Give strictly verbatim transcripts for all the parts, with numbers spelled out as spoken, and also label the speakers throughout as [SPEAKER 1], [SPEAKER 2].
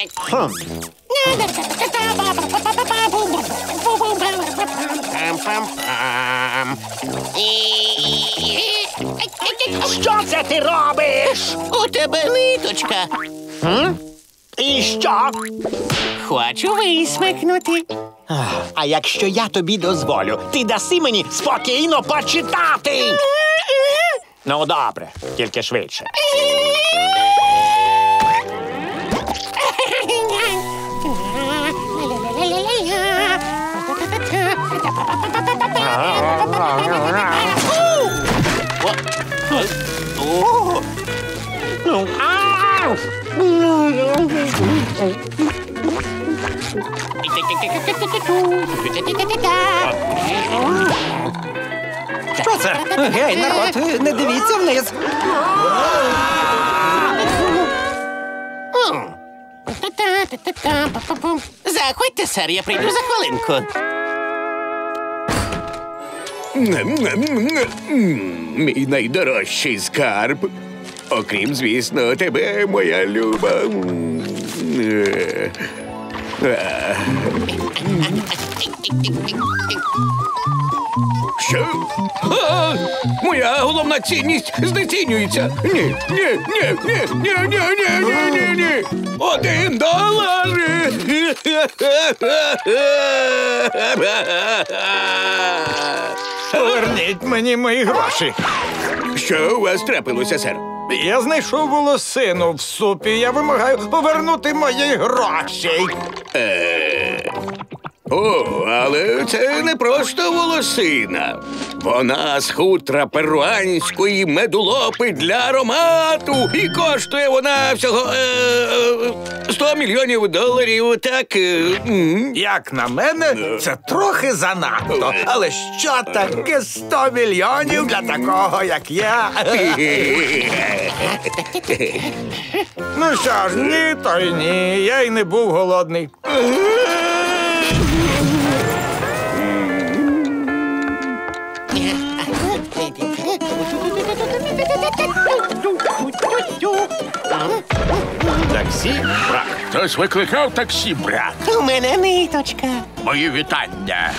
[SPEAKER 1] Хм. Що це ти робиш?
[SPEAKER 2] У тебе ниточка.
[SPEAKER 1] Хм? І що?
[SPEAKER 2] Хочу висмикнути.
[SPEAKER 1] А якщо я тобі дозволю, ти даси мені спокійно почитати? Ну, добре, тільки швидше.
[SPEAKER 3] Що це? Гей, народ, не дивіться вниз.
[SPEAKER 2] Заходьте, сер, я прийду за хвилинку.
[SPEAKER 4] Мій найдорожчий скарб. Окрім, звісно, тебе, моя люба. Що? А, моя головна цінність знецінюється. Ні, ні, ні, ні, ні, ні, ні, ні, ні, ні. Один долар.
[SPEAKER 3] Поверніть мені мої гроші.
[SPEAKER 4] Що у вас трапилося, сер?
[SPEAKER 3] Я знайшов волосину в супі. Я вимагаю повернути мої гроші.
[SPEAKER 4] Е... О, але це не просто волосина. Вона з хутра перуанської медулопи для аромату. І коштує вона всього е, сто мільйонів доларів, так? Е,
[SPEAKER 3] Як на мене, це трохи занадто. Але що таке сто мільйонів для такого, як я? Ну що ж, ні, то й ні. Я й не був голодний.
[SPEAKER 5] Таксі, брат. Хтось викликав таксі, брат.
[SPEAKER 2] У мене ниточка.
[SPEAKER 5] Мої вітання.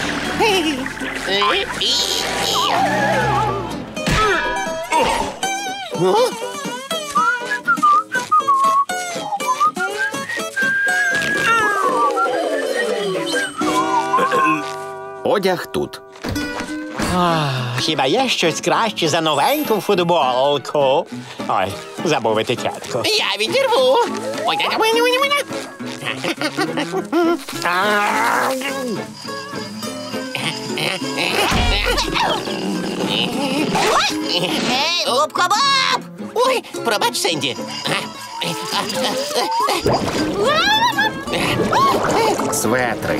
[SPEAKER 6] Одяг тут.
[SPEAKER 1] Хіба є щось краще за новеньку футболку? Ой, забув етикетку.
[SPEAKER 2] Я відірву. Ой, ой, ой, ой, ой. Ей, губка-боб! Ой, пробач, Сенді.
[SPEAKER 6] Светри.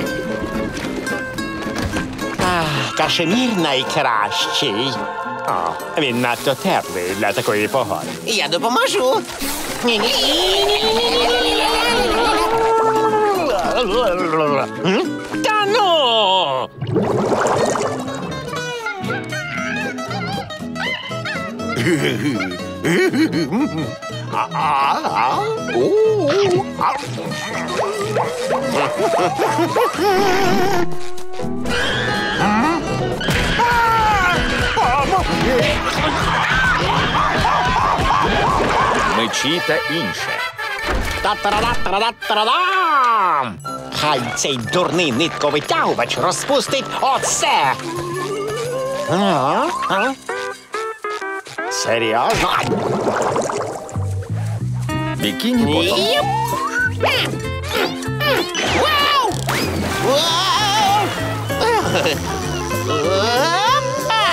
[SPEAKER 1] Кашемір найкращий. О, він надто теплий для такої погоди.
[SPEAKER 2] Я допоможу.
[SPEAKER 1] Та ну!
[SPEAKER 6] Мечі та інше.
[SPEAKER 1] Та-та-ра-та-ра-та-ра-дам! Хай цей дурний нитковитягувач розпустить оце! А? А? Серйозно?
[SPEAKER 6] Бікіні ботом.
[SPEAKER 2] Йоп! Вау! Вау! Опа!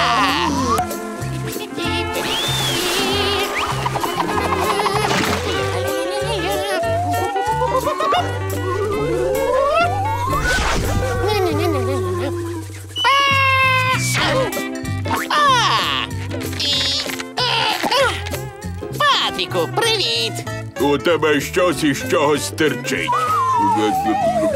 [SPEAKER 2] А! І... Патріку, привіт!
[SPEAKER 4] У тебе щось із чогось стирчить.